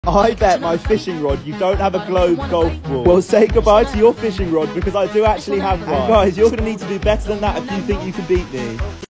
I bet my fishing rod you don't have a globe golf ball. Well, say goodbye to your fishing rod because I do actually have one. And guys, you're going to need to do better than that if you think you can beat me.